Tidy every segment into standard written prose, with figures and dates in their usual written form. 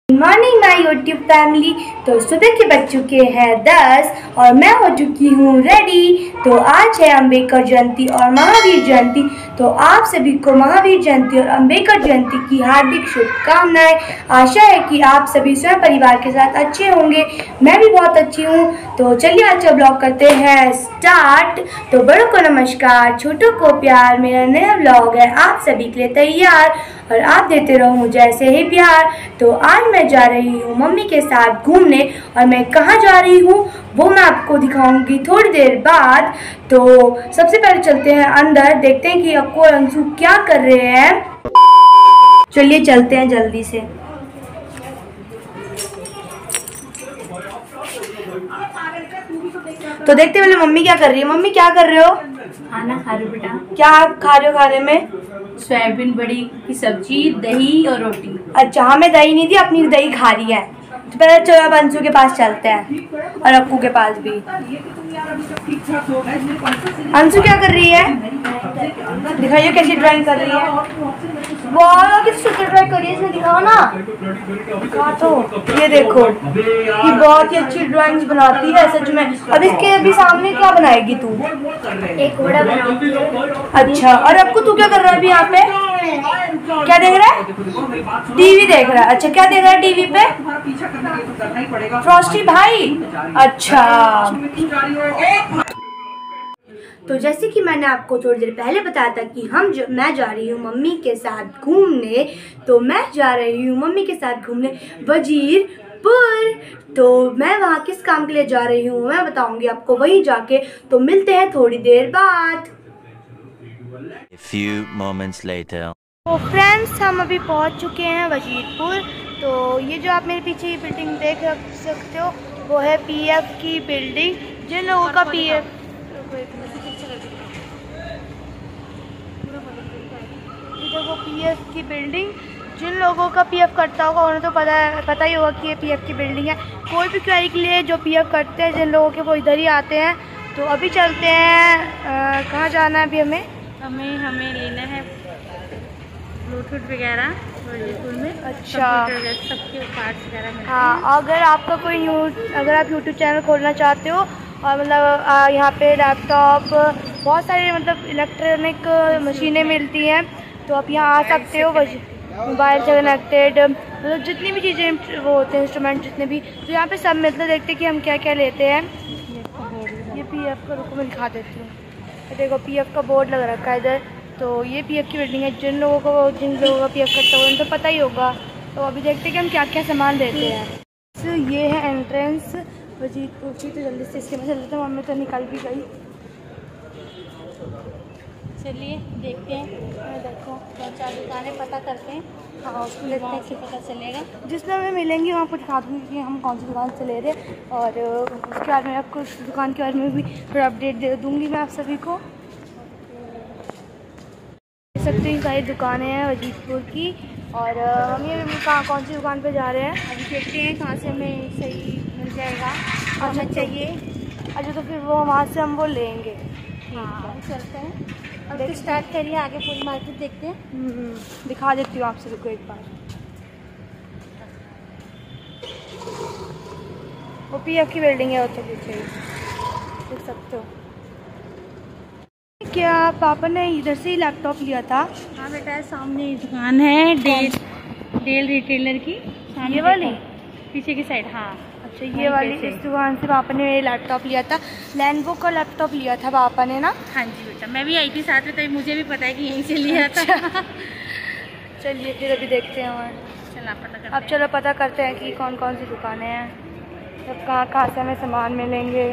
Morning my YouTube family. तो सुबह के बज चुके हैं 10 और मैं हो चुकी हूँ रेडी। तो आज है अम्बेडकर जयंती और महावीर जयंती। तो आप सभी को महावीर जयंती और अम्बेडकर जयंती की हार्दिक शुभकामनाएं। आशा है कि आप सभी स्वयं परिवार के साथ अच्छे होंगे। मैं भी बहुत अच्छी हूँ। तो चलिए आज का ब्लॉग करते हैं स्टार्ट। तो बड़ों को नमस्कार, छोटों को प्यार। मेरा नया ब्लॉग है आप सभी के लिए तैयार और आप देते रहो मुझे ऐसे ही प्यार। तो आज मैं जा रही हूँ मम्मी के साथ घूमने और मैं कहाँ जा रही हूँ वो मैं आपको दिखाऊंगी थोड़ी देर बाद। तो सबसे पहले चलते हैं अंदर, देखते हैं कि अक्कू और अंशु क्या कर रहे हैं। चलिए चलते हैं जल्दी से। तो देखते पहले मम्मी क्या कर रही है। मम्मी क्या कर रहे हो? खाना खा रही हूँ बेटा। क्या खा रहे हो खाने में? सोयाबीन बड़ी की सब्जी, दही और रोटी। अच्छा, हमें दही नहीं दी, अपनी दही खा रही है। तो पहले चलो अब अंशु के पास चलते हैं और अक्कू के पास भी। अंशु क्या कर रही है? दिखाइए कैसी ड्राइंग कर रही है। वाह कितनी सुंदर ड्राइंग कर रही है, इसमें दिखाओ ना। दिखा तो, ये देखो ये बहुत ही अच्छी ड्राइंग्स बनाती है सच में। अब इसके अभी सामने क्या बनाएगी तू? एक घोड़ा बनाऊंगी। अच्छा, और अक्कू तू क्या कर रहा है अभी यहाँ पे? क्या देख रहा है? टीवी देख रहा है। अच्छा, क्या देख रहा है टीवी पे? फ्रॉस्टी भाई। अच्छा, तो जैसे कि मैंने आपको थोड़ी देर पहले बताया था कि मैं जा रही हूँ मम्मी के साथ घूमने। तो मैं जा रही हूँ मम्मी के साथ घूमने वजीरपुर। तो मैं वहाँ किस काम के लिए जा रही हूँ मैं बताऊँगी आपको वहीं जाके। तो मिलते हैं थोड़ी देर बाद। A few moments later. तो फ्रेंड्स हम अभी पहुँच चुके हैं वजीरपुर। तो ये जो आप मेरे पीछे ये बिल्डिंग देख सकते हो वो है पीएफ की बिल्डिंग। जिन लोगों का पीएफ वो पीएफ की बिल्डिंग जिन लोगों का पीएफ करता होगा उन्हें तो पता ही होगा कि ये पीएफ की बिल्डिंग है। कोई भी क्वेरी के लिए जो पीएफ करते हैं जिन लोगों के वो इधर ही आते हैं। तो अभी चलते हैं। कहाँ जाना है अभी हमें लेना है ब्लूटूथ वगैरह स्कूल में। अच्छा, सबके पार्ट्स वगैरह मिलते हैं। हाँ, अगर आप यूट्यूब चैनल खोलना चाहते हो और मतलब यहाँ पे लैपटॉप बहुत सारे मतलब इलेक्ट्रॉनिक मशीनें मिलती हैं तो आप यहाँ आ सकते हो। मोबाइल से कनेक्टेड मतलब जितनी भी चीज़ें वो होते हैं इंस्ट्रूमेंट जितने भी, तो यहाँ पे सब मिलते हैं। देखते हैं कि हम क्या क्या लेते हैं। ये पीएफ का, रुको मैं दिखा देती हूँ। देखो पीएफ का बोर्ड लग रखा है इधर। तो ये पीएफ की बिल्डिंग है। जिन लोगों का पीएफ करता है उनको तो पता ही होगा। तो अभी देखते हैं कि हम क्या क्या सामान लेते हैं। तो ये है एंट्रेंस वजीरपुर की। तो जल्दी से इसके में चल लेते हैं। मम्मी तो निकल भी गई। चलिए देखते हैं। देखो 2-4 दुकानें पता करते हैं। हाँ, उसको देखते हैं कि पता चलेगा। जिसमें हमें मिलेंगी वहाँ आपको दिखा दूँगी कि हम कौन सी दुकान से ले रहे हैं। और उसके बारे में आपको उस दुकान के बारे में भी थोड़ा अपडेट दे दूँगी मैं आप सभी को। देख सकते हैं सारी दुकानें हैं वजीरपुर की। और हम ये कौन सी दुकान पे जा रहे हैं अभी देखते हैं कहाँ से हमें सही मिल जाएगा। हमें चाहिए। अच्छा, तो फिर वो वहाँ से हम वो लेंगे। हाँ चलते हैं। अब तो स्टार्ट करिए, आगे पूरी मार्केट देखते हैं। दिखा देती हूँ आपसे, रुको एक बार। वो पीएफ की बिल्डिंग है वो तो पीछे देख सकते हो। क्या पापा ने इधर से ही लैपटॉप लिया था? हाँ बेटा, सामने दुकान है डेल रिटेलर की। ये वाली पीछे की साइड। हाँ अच्छा, ये वाली इस दुकान से पापा ने लैपटॉप लिया था। लेनोवो का लैपटॉप लिया था पापा ने ना। हाँ जी बेटा, मैं भी आई थी साथ में तभी मुझे भी पता है कि यहीं से लिया था। चलिए फिर अभी देखते हैं। और चलो पता करते हैं। अब चलो पता करते हैं कि कौन कौन सी दुकानें हैं, अब कहाँ कहाँ से हमें सामान मिलेंगे।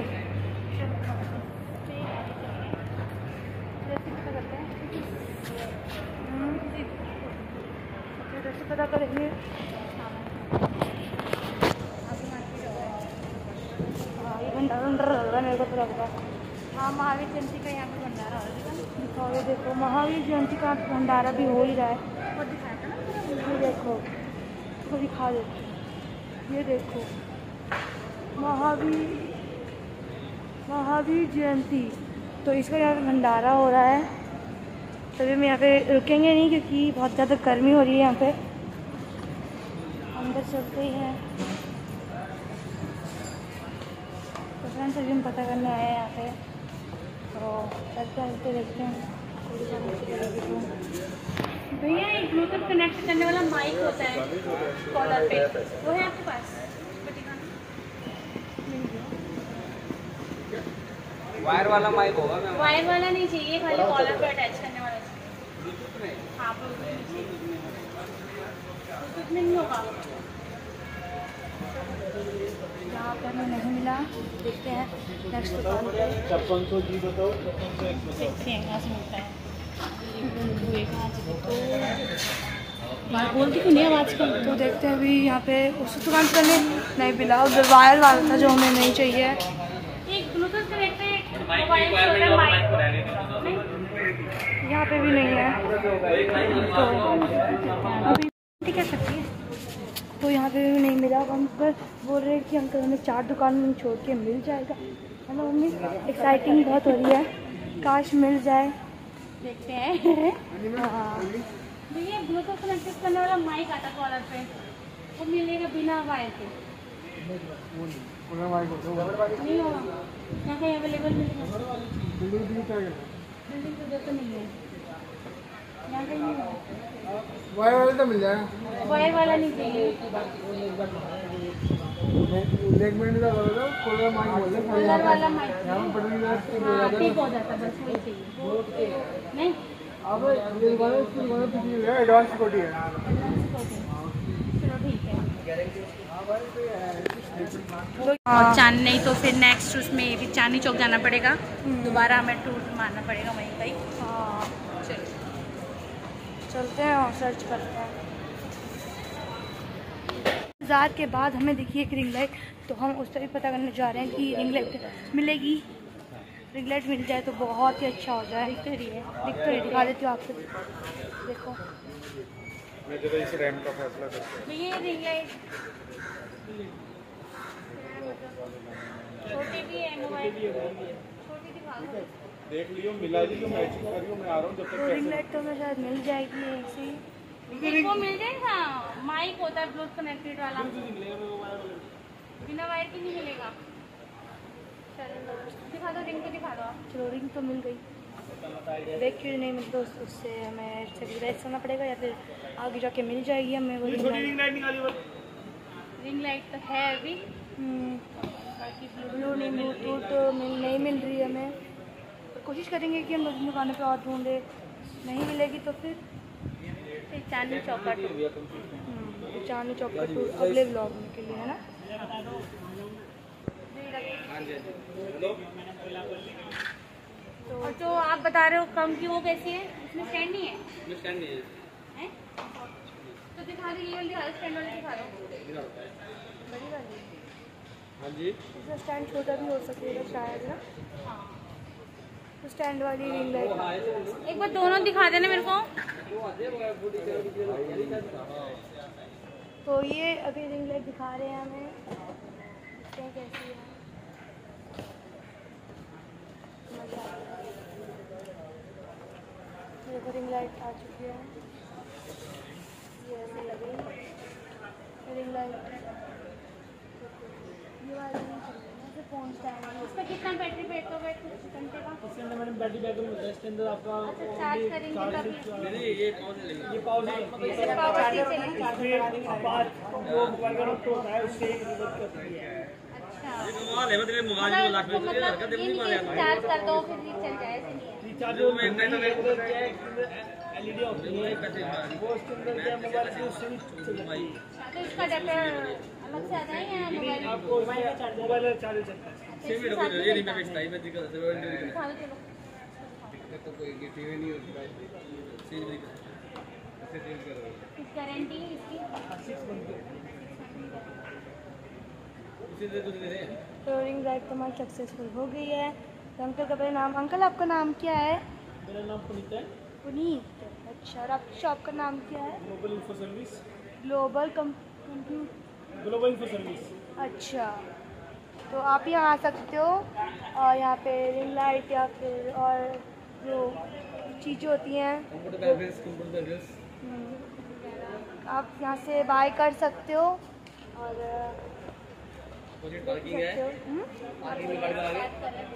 पता करेंगे। भंडारा लग रहा है मेरे को तो लग रहा है। हाँ, महावीर जयंती का यहाँ पे भंडारा हो रहा है। दिखाओ, ये देखो महावीर जयंती का भंडारा भी हो ही रहा है। और दिखाया था ना, ये देखो, इसको दिखा देती हूँ। ये देखो महावीर जयंती। तो इसका यहाँ पे भंडारा हो रहा है। तभी हम यहाँ पे रुकेंगे नहीं क्योंकि बहुत ज़्यादा गर्मी हो रही है यहाँ पे। अंदर चलते ही हैं। तो फ्रेंड्स अभी हम पता करने आए हैं यहाँ पे, तो चलते देखते हैं। भैया एक ब्लूटूथ कनेक्ट करने वाला माइक होता है कॉलर पे, वो है आपके पास? वायर वाला माइक होगा ना? वायर वाला नहीं चाहिए, खाली कॉलर पे अटैच करने वाला चाहिए। हाँ ब्लूटूथ नहीं होगा। यहाँ पे हमें नहीं मिला, देखते हैं नेक्स्ट दुकान पे। 5600 जी बताओ। देखते हैं कहाँ से मिलता है। बोलती क्यों नहीं आवाज़ का? तो देखते हैं अभी यहाँ पे उस दुकान पर नहीं मिला, उधर वायर वाला था जो हमें नहीं चाहिए। एक ब्लूटूथ कनेक्टेड मोबाइल से होता है माइक, यहाँ पे भी नहीं है। तो अभी क्या सकती है? तो यहाँ पे भी नहीं मिला। हम पर बोल रहे हैं कि अंकल हमें 4 दुकान में छोड़ के मिल जाएगा, है ना मम्मी? एक्साइटिंग बहुत हो रही है, काश मिल जाए। देखते हैं। हाँ भैया ब्लूटूथ कनेक्टेड करने वाला माइक आता कॉलर पे, वो मिलेगा बिना वायर के? नहीं होगा यहाँ कहीं अवेलेबल मिलेगा? बिल्डिंग तो उधर तो नहीं है, यहाँ कहीं नहीं है। वायर वाला तो मिल जाएगा। वायर वाला नहीं चाहिए। एक मिनट का बोलो, कूलर माइक बोल रहे कॉलर वाला माइक यहाँ पर हाँ ठीक हो जाता, बस वही चाहिए। नहीं अब एडवांस कोटी है। चलो ठीक है। हाँ और चांद नहीं तो फिर नेक्स्ट उसमें भी चांदनी चौक जाना पड़ेगा, दोबारा हमें टूर मारना पड़ेगा वहीं कहीं। हाँ चलो चलते हैं और सर्च करते हैं। बाजार के बाद हमें दिखी एक रिंग लाइट, तो हम उससे भी पता करने जा रहे हैं कि रिंग लाइट मिलेगी। रिंग लाइट मिल जाए तो बहुत ही अच्छा हो जाए। दिख रही है, दिखा देती हूँ आपको, देखो। मैं जरा इस रैम का फैसला करता हूँ। ये रिंग लाइट छोटी भी है, मोबाइल छोटी दिखा दो। देख लियो, मिला लियो, मैचिंग करियो, मैं आ रहा हूँ जब तक। तो रिंग लाइट तो हमें शायद मिल जाएगी ऐसी। वो मिल जाएगा, माइक होता है ब्लूटूथ कनेक्टेड वाला, बिना वायर के नहीं मिलेगा। चलो दिखा दो, रिंग तो दिखा दो आप। चलो रिंग तो मिल गई, बैक क्यों नहीं मिलती, तो उससे हमें सेक्रीफाइस करना पड़ेगा या फिर आगे जाके मिल जाएगी हमें वो रिंग लाइट। रिंग लाइट तो है अभी, ब्लू नहीं ब्लूटूथ नहीं मिल रही है हमें। कोशिश करेंगे कि हम दूसरी दुकानों पे और ढूंढे, नहीं मिलेगी तो फिर चांदनी चौक का टूर। चांदनी चौक का टूर अगले ब्लॉग में के लिए, है ना? तो जो आप बता रहे हो कम की, वो कैसी है? उसमें स्टैंड नहीं है? हैं? तो दिखा दो, ये वाली दिखा दो, स्टैंड वाली दिखा दो। बड़ी वाली हाँ जी, इसका स्टैंड छोटा भी हो सकेगा शायद ना। हाँ तो स्टैंड वाली रिंग लाइट एक बार दोनों दिखा देना मेरे को। तो ये अभी रिंग लाइट दिखा रहे हैं हमें, देखते हैं कैसी है। मजा आ रहा है। देखो रिंग लाइट आ चुकी है, ये ऐसे लगी रिंग लाइट। ये वाली नहीं चल रही है, फोन स्टैंड है। इसका कितना बैटरी बैकअप है कुछ घंटे का? इसके अंदर मैंने बैटरी बैकअप होता है, इसके अंदर आपका अच्छा चार्ज करेंगे तभी? ये पावर सिर्फ पावर से चलेगी? मोबाइल का तो है, उससे एक मदद करती है। अच्छा मतलब चार्ज कर दो फिर भी चल जाए, ऐसे नहीं है? रिचार्ज में एलईडी होती है, वो उसके अंदर क्या मोबाइल की उससे भी चल जाती है। तो इसका अडेप्टर अलग से आता है या मोबाइल? आपको मोबाइल चार्ज चलता है। दिखा दो चलो। तो कोई टीवी नहीं होती किस गारंटी है इसकी? तो रिंग लाइट तो हमारी सक्सेसफुल हो गई है। तो अंकल का नाम, अंकल आपका नाम क्या है? मेरा नाम पुनीत है। पुनीत, अच्छा। और आपकी शॉप का नाम क्या है? Global info service. Global global info service. अच्छा, तो आप यहाँ आ सकते हो और यहाँ पे रिंग लाइट या फिर और जो चीज़ें होती हैं आप यहाँ से बाय कर सकते हो और पार्किंग है, पार्किंग में गाड़ी लगा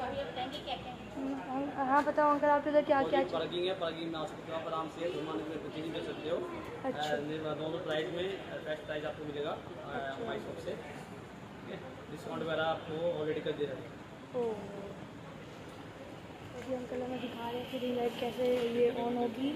हाँ बताओ अंकल, आपके उधर क्या क्या पार्किंग है, पार्किंग में आ सकते हो आप आराम से, घुमाने में कुछ नहीं कर सकते हो। अच्छा। दोनों प्राइस में बेस्ट प्राइस आपको मिलेगा हमारी शॉप से। डिस्काउंट वगैरह आपको ऑलरेडी कर दे रहे हैं। ओह, अभी अंकल हमें दिखा रहे हैं कि लाइट कैसे ये ऑन होगी।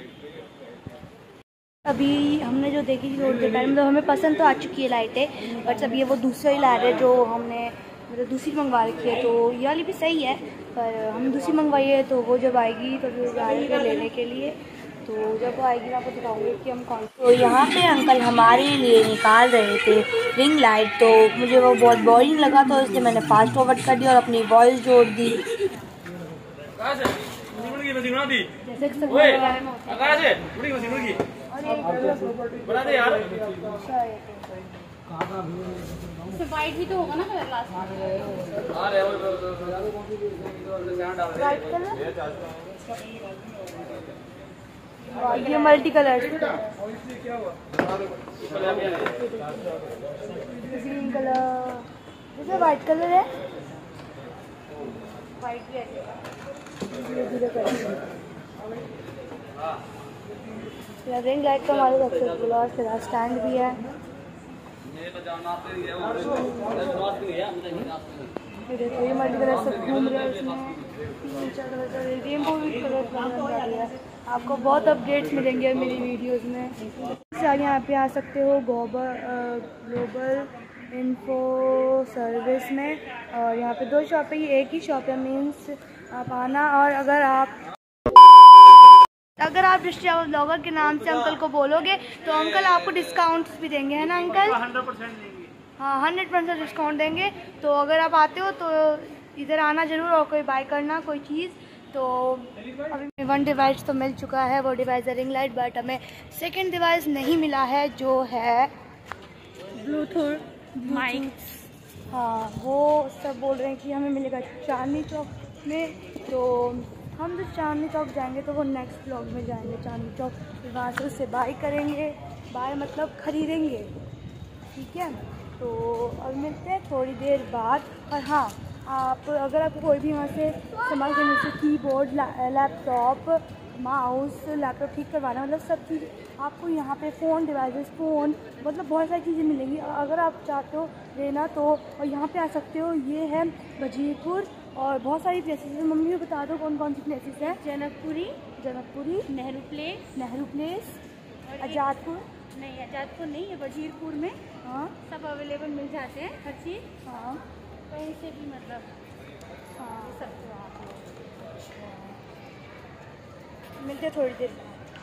अभी हमने जो देखी थी रोड के टाइम, मतलब हमें पसंद तो आ चुकी है लाइटें, बट अभी ये वो दूसरी लाइट है जो हमने मतलब दूसरी मंगवा रखी है। तो ये वाली भी सही है, पर हम दूसरी मंगवाई है, तो वो जब आएगी तो फिर जाएंगे लेने के लिए। तो जब वो आएगी मैं आपको दिखाऊंगी कि हम कौन। तो यहाँ पे अंकल हमारे लिए निकाल रहे थे रिंग लाइट, तो मुझे वो बहुत बोरिंग लगा, तो इसलिए मैंने फास्ट फॉरवर्ड कर दिया और अपनी वॉइस जोड़ दी। वाइट भी तो होगा ना कलर लास्ट में। ये मल्टी कलर ग्रीन कलर, जैसे वाइट कलर है, वाइट भी है। रिंग लाइट तो हमारे सक्सेसफुल और फिर स्टैंड भी है। देखो ये मल्टी कलर सब घूम रहे हैं इसमें, रेनबो भी कलर। आपको बहुत अपडेट्स मिलेंगे मेरी वीडियोस में। आप यहाँ पे आ सकते हो ग्लोबल इन्फो सर्विस में, और यहाँ पे 2 शॉप है, ये एक ही शॉप है, मीन्स आप आना। और अगर आप डिस्ट्रिक्ट ब्लॉगर के नाम से अंकल को बोलोगे तो अंकल आपको डिस्काउंट्स भी देंगे, है ना अंकल? 100% देंगे। हाँ 100% डिस्काउंट देंगे। तो अगर आप आते हो तो इधर आना ज़रूर, और कोई बाय करना कोई चीज़। तो अभी 1 डिवाइस तो मिल चुका है, वो डिवाइस है रिंग लाइट, बट हमें सेकंड डिवाइस नहीं मिला है जो है ब्लूटूथ माइक। हाँ वो सब बोल रहे हैं कि हमें मिलेगा चांदनी चौक में, तो हम जब चांदनी चौक जाएंगे तो वो नेक्स्ट ब्लॉग में जाएंगे चांदनी चौक, फिर वहाँ से उससे बाय करेंगे, बाय मतलब खरीदेंगे, ठीक है? तो अब मिलते हैं थोड़ी देर बाद। और हाँ, आप अगर आपको कोई भी वहाँ से सामान खरीदने से कीबोर्ड, लैपटॉप, माउस, लैपटॉप ठीक करवाना, मतलब सब चीज़ आपको यहाँ पे फ़ोन डिवाइसेस, फ़ोन मतलब बहुत सारी चीज़ें मिलेंगी। अगर आप चाहते हो लेना तो और यहाँ पे आ सकते हो। ये है वजीरपुर, और बहुत सारी प्लेसेस हैं। मम्मी को बता दो कौन कौन सी प्लेसेस हैं। जनकपुरी, नेहरू प्लेस, आज़ादपुर नहीं, आज़ादपुर नहीं है, वजीरपुर में। हाँ सब अवेलेबल मिल जाते हैं हर चीज़, हाँ कहीं से भी, मतलब हाँ सब वहाँ पे। मिलते हैं थोड़ी देर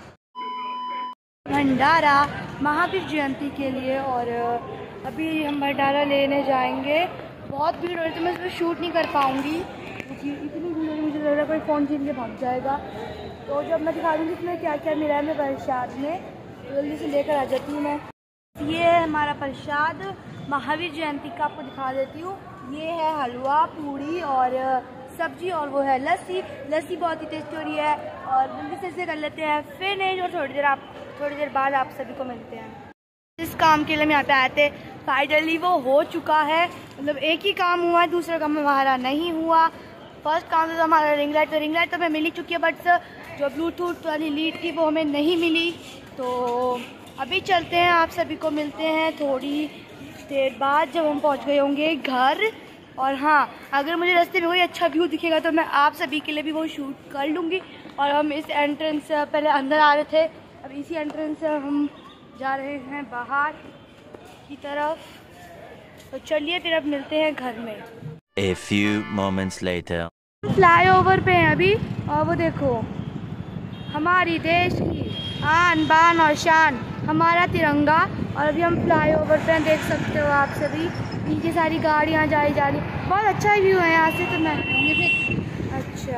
भंडारा महावीर जयंती के लिए। और अभी हम भंडारा लेने जाएंगे। बहुत भीड़ हो रही है तो मैं इसमें शूट नहीं कर पाऊँगी, क्योंकि इतनी भीड़ हो रही है, मुझे लग रहा है कोई फ़ोन छीन के भाग जाएगा। तो जब मैं दिखा दूँगी इसमें क्या क्या मिला है मैं प्रसाद में, तो जल्दी से लेकर आ जाती हूँ मैं। ये है हमारा प्रसाद महावीर जयंती का, आपको दिखा देती हूँ। ये है हलवा, पूड़ी और सब्जी, और वो है लस्सी बहुत ही टेस्टी हो रही है। और जल्दी से इसे कर लेते हैं, फिर नहीं और थोड़ी देर बाद आप सभी को मिलते हैं। जिस काम के लिए हम यहाँ पे आए थे फाइनली वो हो चुका है, मतलब एक ही काम हुआ है, दूसरा काम हमारा नहीं हुआ। फर्स्ट काम तो हमारा रिंग लाइट, तो रिंग लाइट तो हमें मिल ही चुकी है, बट जो ब्लूटूथ वाली लीड थी वो हमें नहीं मिली। तो अभी चलते हैं, आप सभी को मिलते हैं थोड़ी देर बाद जब हम पहुँच गए होंगे घर। और हाँ, अगर मुझे रास्ते में कोई अच्छा व्यू दिखेगा तो मैं आप सभी के लिए भी वो शूट कर लूँगी। और हम इस एंट्रेंस से पहले अंदर आ रहे थे, अब इसी एंट्रेंस से हम जा रहे हैं बाहर की तरफ। तो चलिए फिर अब मिलते हैं घर में। A few moments later. Flyover पे हैं अभी, और वो देखो हमारी देश की आन बान और शान हमारा तिरंगा। और अभी हम फ्लाईओवर पे देख सकते हो आप सभी, नीचे सारी गाड़ियाँ जा रही। बहुत अच्छा व्यू है यहाँ से, तो मैं अच्छा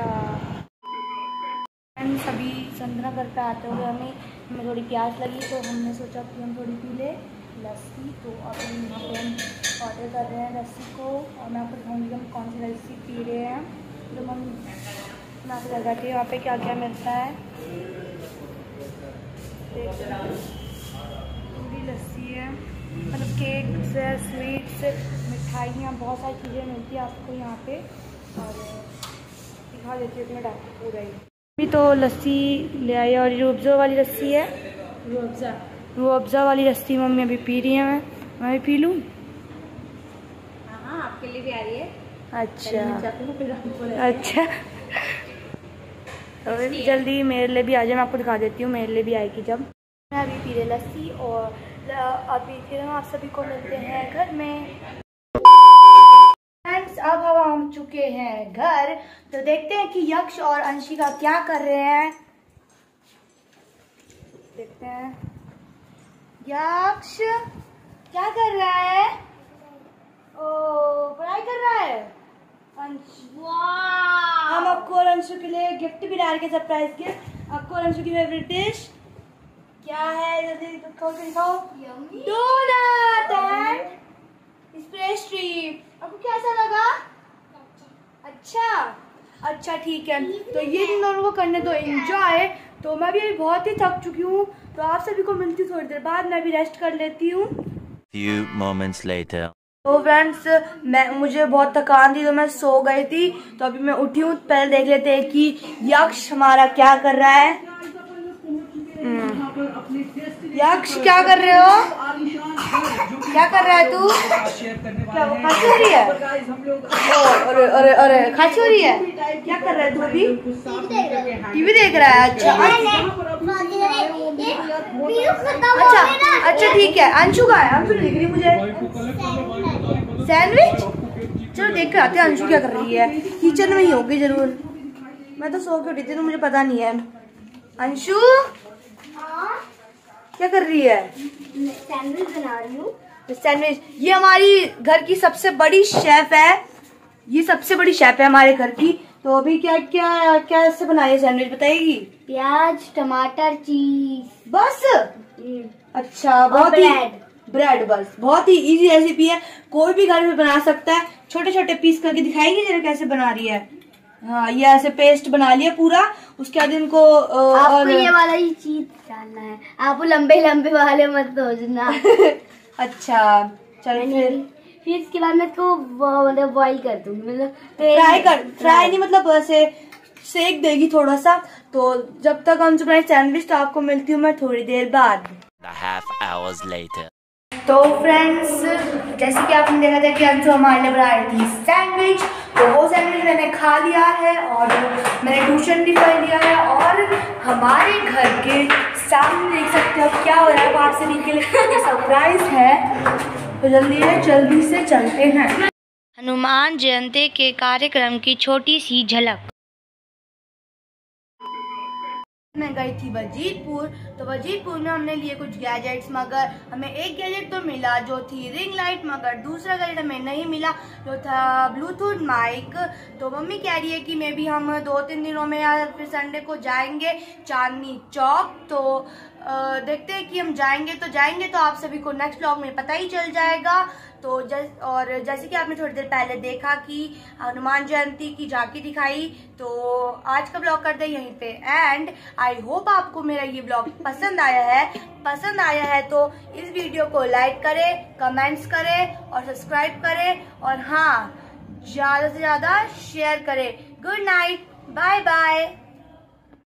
सभी संध्या घर पे आते हुए हमें थोड़ी प्यास लगी, तो हमने सोचा कि हम थोड़ी पी ले लस्सी। तो अभी यहाँ पे हम ऑर्डर कर रहे हैं लस्सी को, और मैं आपको दिखाऊंगी हम कौन सी लस्सी पी रहे हैं। तो मैं आपको लगाती हूँ यहाँ पे क्या क्या मिलता है। पूरी लस्सी है, मतलब केक है, स्वीट्स, मिठाइयाँ, बहुत सारी चीज़ें मिलती है आपको यहाँ पे। और दिखा देती हूँ मैं आपको पूरा ही। अभी तो लस्सी ले आई और रूअफ़ज़ा वाली लस्सी है। रूअफ़ज़ा वाली लस्सी मम्मी अभी पी रही है। मैं भी पी लूँ? हाँ, आपके लिए भी आ रही है। अच्छा तो जल्दी मेरे लिए भी आ जाए, मैं आपको दिखा देती हूँ मेरे लिए भी आएगी जब। मैं अभी पी रही लस्सी और अभी फिर हम आप सभी को मिलते हैं घर में। फ्रेंड्स, अब हम आ चुके हैं घर, तो देखते हैं कि यक्ष और अंशिका क्या कर रहे हैं। देखते हैं। यक्ष क्या कर रहा है? ओ, पढ़ाई कर रहा है। हम आपको और अंशु के लिए गिफ्ट भी डाल के, सरप्राइज गिफ्ट। आपको और अंशु की फेवरेट डिश क्या है? जल्दी खोल के दिखाओ। Doughnut and pastry. आपको कैसा लगा? अच्छा ठीक है, तो ये इन दोनों को करने दो एंजॉय। तो मैं भी अभी बहुत ही थक चुकी हूँ, तो आप सभी को मिलती हूँ थोड़ी देर बाद। मैं भी रेस्ट कर लेती हूँ। Few moments later. तो फ्रेंड्स, मुझे बहुत थकान थी तो मैं सो गई थी, तो अभी मैं उठी हूँ। पहले देख लेते हैं कि यक्ष हमारा क्या कर रहा है। यक्ष क्या कर रहे हो? क्या कर रहा है तू? क्या वो खांसी हो रही है? अरे खांसी हो रही है? क्या कर रहा है तू अभी? टीवी देख रहा है। अच्छा ठीक है। अंशु का है? अंशु दिख रही मुझे। सैंडविच, चलो देख कर आते हैं अंशु क्या कर रही है। किचन में ही होगी जरूर। मैं तो सो के उठी थी तो मुझे पता नहीं है। अंशु क्या कर रही है? सैंडविच बना रही हूँ। सैंडविच, ये हमारी घर की सबसे बड़ी शेफ है। ये सबसे बड़ी शेफ है हमारे घर की। तो अभी क्या क्या क्या से बनाई सैंडविच बताएगी? प्याज, टमाटर, चीज, बस। अच्छा, बहुत ही ब्रेड, बस बहुत ही इजी रेसिपी है, कोई भी घर में बना सकता है। छोटे छोटे पीस करके दिखाएगी जरा कैसे बना रही है। हाँ, ये ऐसे पेस्ट बना लिया पूरा। उसके बाद इनको आपको ये वाला ही चीज डालना है। आपको लंबे लंबे वाले मत सोचना। अच्छा चल, फिर इसके बाद मैं इसको मतलब बॉईल कर दूंगी, मतलब फ्राई नहीं, मतलब ऐसे सेक देगी थोड़ा सा। तो जब तक हम बनाए सैंडविच, तो आपको मिलती हूँ मैं थोड़ी देर बाद। Half hours later. तो फ्रेंड्स, जैसे कि आपने देखा था कि अंशु हमारे लिए बना रही थी सैंडविच, तो वो सैंडविच मैंने खा लिया है और मैंने ट्यूशन भी कर लिया है। और हमारे घर के सामने देख सकते हो क्या हो रहा है। बाहर से निकले सरप्राइज है, तो जल्दी से चलते हैं। हनुमान जयंती के कार्यक्रम की छोटी सी झलक। मैं गई थी वजीरपुर, तो वजीरपुर में हमने लिए कुछ गैजेट्स, मगर हमें एक गैजेट तो मिला जो थी रिंग लाइट, मगर दूसरा गैजेट हमें नहीं मिला जो था ब्लूटूथ माइक। तो मम्मी कह रही है कि मे भी हम 2-3 दिनों में या फिर संडे को जाएंगे चांदनी चौक। तो देखते हैं कि हम जाएंगे तो आप सभी को नेक्स्ट व्लॉग में पता ही चल जाएगा। तो जैसे कि आपने थोड़ी देर पहले देखा कि हनुमान जयंती की झांकी दिखाई, तो आज का ब्लॉग कर दे यहीं पे एंड। आई होप आपको मेरा ये ब्लॉग पसंद आया है तो इस वीडियो को लाइक करें, कमेंट्स करें और सब्सक्राइब करें, और हाँ, ज्यादा से ज्यादा शेयर करें। Good night, bye bye.